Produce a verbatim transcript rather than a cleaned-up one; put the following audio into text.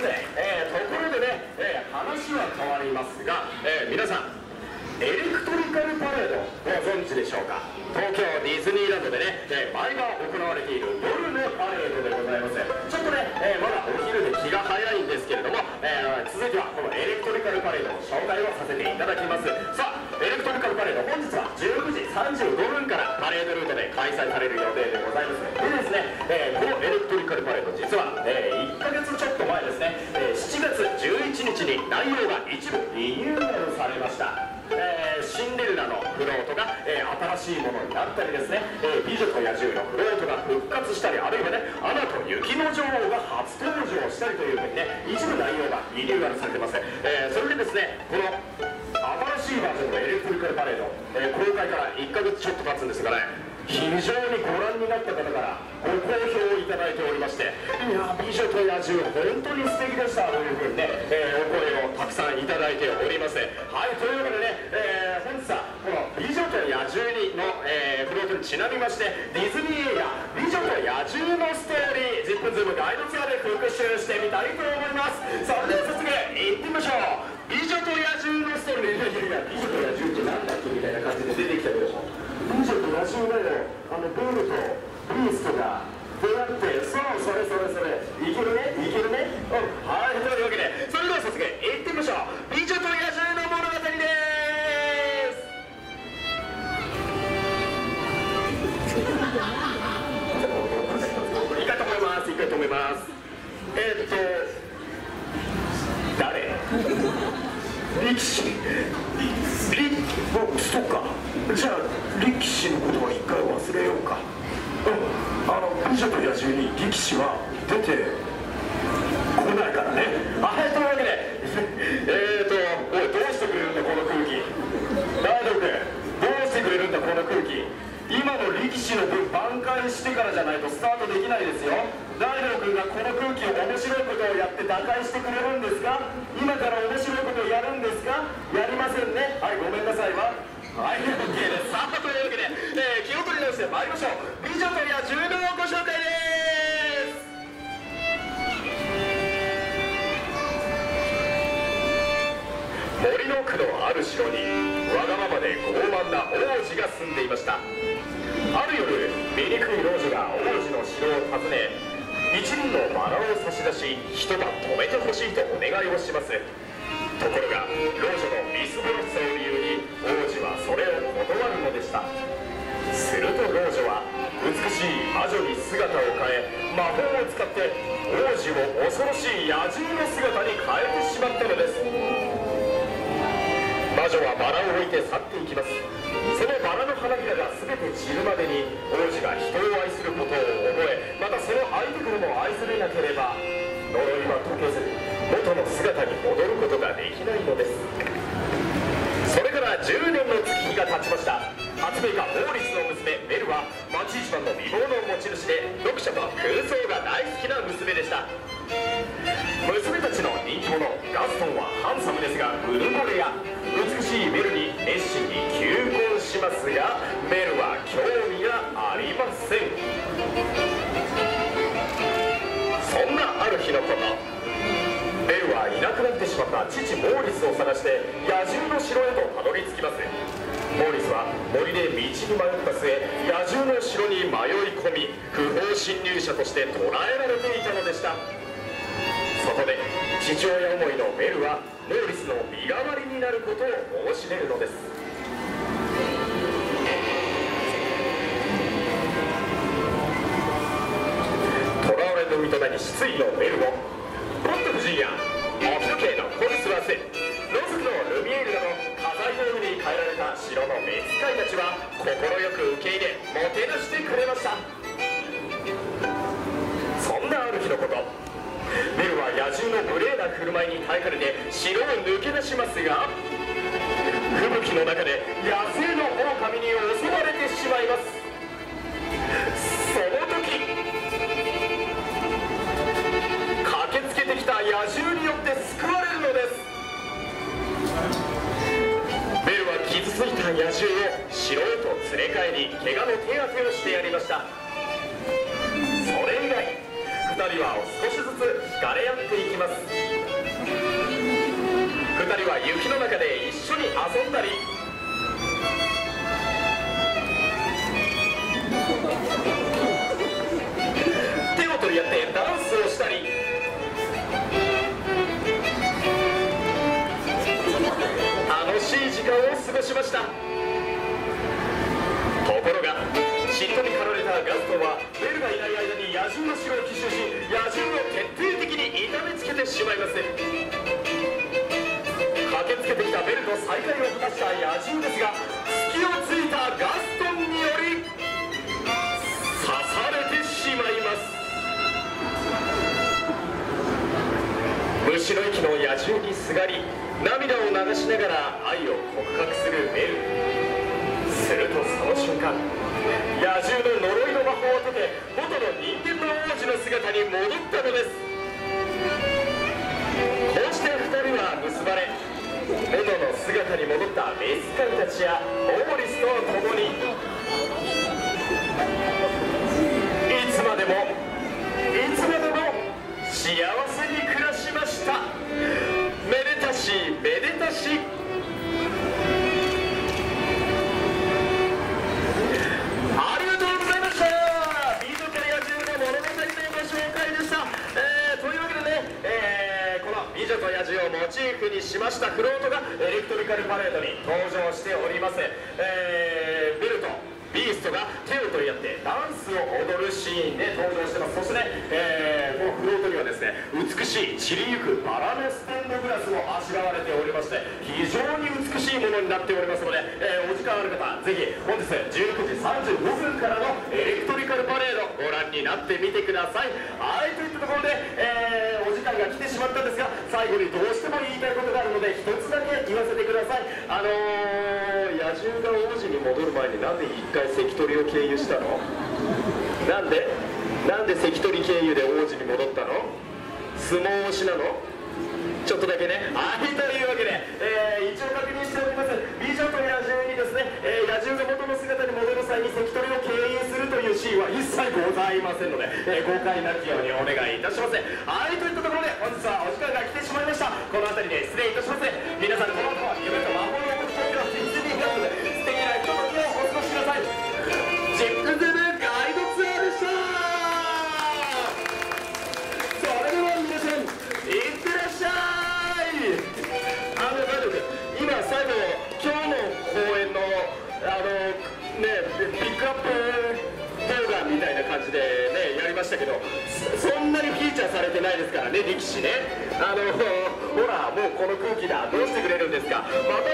せ、えー、ところでね、えー、話は変わりますが、えー、皆さんエレクトリカルパレードご存知でしょうか。東京ディズニーランドでね、えー、毎晩行われている夜のパレードでございます。ちょっとね、えー、まだお昼で気が早いんですけれども、えー、続いてはこのエレクトリカルパレードの紹介をさせていただきます。さあ、エレクトリカルパレード、本日はじゅうくじさんじゅうごふんからパレードルートで開催される予定でございます。でですね、えー、このエレクトリカルパレード、実は、えー、いっかげつちょっと前ですね、えー、しちがつじゅういちにちに内容が一部リニューアルされました。えー、シンデレラのフロートが、えー、新しいものになったりですね、えー、美女と野獣のフロートが復活したり、あるいはね、アナと雪の女王が初登場したりというふうにね、一部内容がリニューアルされてます。えー、それでですね、この新しいバージョンのエレクトリカルパレード、えー、公開からいっかげつちょっと経つんですがね、非常にご覧になった方からご好評をいただいておりまして、いや美女と野獣本当に素敵でしたというふうにね、えー、お声をたくさんいただいております。はい、というわけでね、えー、本日はこの美女と野獣にの、えー、フロートにちなみまして、ディズニー映画「美女と野獣のストーリー」ジップズームガイドツアーで復習してみたいと思います。それでは早速いってみましょう。美女と野獣のストーリー、いやいやいや、美女と野獣って何だっけみたいな感じで出てきたけど、美女と野獣のあのベルとビーストが出会って、そう、それそれそれ、いけるね、いけるね。うん、はい、というわけで、それでは早速いってみましょう。美女と野獣の物語です。いいかと思います、いいかと思います。えー、っと誰力士、力おそうか、じゃあ力士のことは一回忘れようか。うん、あの美女と野獣に力士は出てこないからね。はい、というわけでえーとおい、どうしてくれるんだこの空気。大丈夫か、どうしてくれるんだこの空気。今の力士の分挽回してからじゃないとスタートできないですよ。大丈夫君がこの空気を面白いことをやって打開してくれるんですか。今から面白いことをやるんですか。やりませんね。はい、ごめんなさいは。はい、OK です。さあ、というわけで、えー、気を取り直してまいりましょう。美女と野獣のご紹介です。森の奥のある城にわがままで傲慢な王子が住んでいました。ある夜、醜い老女が王子の城を訪ね、一輪のバラを差し出し、一晩止めてほしいとお願いをします。ところが老女のみすぼらしさを理由に王子はそれを断るのでした。すると老女は美しい魔女に姿を変え、魔法を使って王子を恐ろしい野獣の姿に変えてしまったのです。魔女はバラを置いて去っていきます。そのバラの花びらが全て散るまでに王子が人を愛することを覚え、またその相手からも愛されなければ呪いは解けず元の姿に戻ることができないのです。それからじゅうねんの月日が経ちました。発明家モーリスの娘ベルは町一番の美貌の持ち主で、読者と空想が大好きな娘でした。娘たちの人気者ガストンはハンサムですがうぬぼれや、美しいベルに熱心に求婚しますが、ベルは興味がありません。そんなある日のこと、ベルはいなくなってしまった父モーリスを探して野獣の城へとたどり着きます。モーリスは森で道に迷った末、野獣の城に迷い込み、不法侵入者として捕らえられていたのでした。そこで父親思いのベルはモーリスの身代わりになることを申し出るのです。囚われの身となり失意のベルをポット夫人やオキ時計のコルスワス、ロズクのルミエールなど家財道具に変えられた城の召使いたちは快く受け入れもてなしてくれました。そんなある日のこと、ベルは野獣の無礼な振る舞いに耐えかねて城を抜け出しますが、吹雪の中で野生の狼に襲われてしまいます。その時、駆けつけてきた野獣によって救われるのです。ベルは傷ついた野獣を城へと連れ帰り、怪我の手当てをしてやりました。それ以来ふたりは少しずつ近慣れ合っていきます。ふたりは雪の中で一緒に遊んだり、手を取り合ってダンスをしたり、楽しい時間を過ごしました。ところが嫉妬に駆られたガストンはベルがいない間に野獣の城を奇襲し、野獣を徹底的に痛めつけてしまいます。駆けつけてきたベルと再会を果たした野獣ですが、隙をついたガストンにより刺されてしまいます。虫の息の野獣にすがり、涙を流しながら愛を告白するベル。するとその瞬間、野獣の呪いの魔法を解け、元の人間の王子の姿に戻ったのです。こうしてふたりは結ばれ、元の姿に戻った召使いたちやモーリスと共に、いつまでもいつまでも幸せに暮らしました。めでたしめでたし。ありがとうございました。ビートキャリア中の物語のご紹介でした。えー、というわけでね、えー、この美女と野獣をモチーフにしましたフロートがエレクトリカルパレードに登場しております。えー、ベルとビーストが手を取り合ってダンスを踊るシーンで登場してます。そしてね、えー、このフロートにはですね、美しい散りゆくバラのステンドグラスもあしらわれておりまして、非常に美しいものになっておりますので、えー、お時間ある方ぜひ本日じゅうろくじさんじゅうごふんからのエレクトリカルパレードご覧になってみてください。はい、といったところで、えー、お時間が来てしまったんですが、最後にどうしても言いたいことがあるので一つだけ言わせてください。あのー、野獣が王子に戻る前になんで一回関取を経由したの？なんでなんで関取経由で王子に戻ったの？相撲推しなの？ちょっとだけね。はい、というわけで、えー、一応確認しております。美女と野獣にですね、えー、野獣が元の姿に戻る際に関取を経由するというシーンは一切ございませんので、えー、誤解なきようにお願いいたします。はい、といったところで本日はお時間が来てしまいました。この辺りで失礼いたします。皆さんこの後は夢と魔法の動きというのをディズニーランドで素敵なひとときをお過ごしください。ジップゼブガイドツアーでした。それでは皆さんいってらっしゃい。あの大丈夫、今最後今日の公演のあのねピックアップ動画みたいな感じでねやりましたけど、そんなにフィーチャーされてないですからね、力士ね。あのほらもうこの空気だ、どうしてくれるんですか。また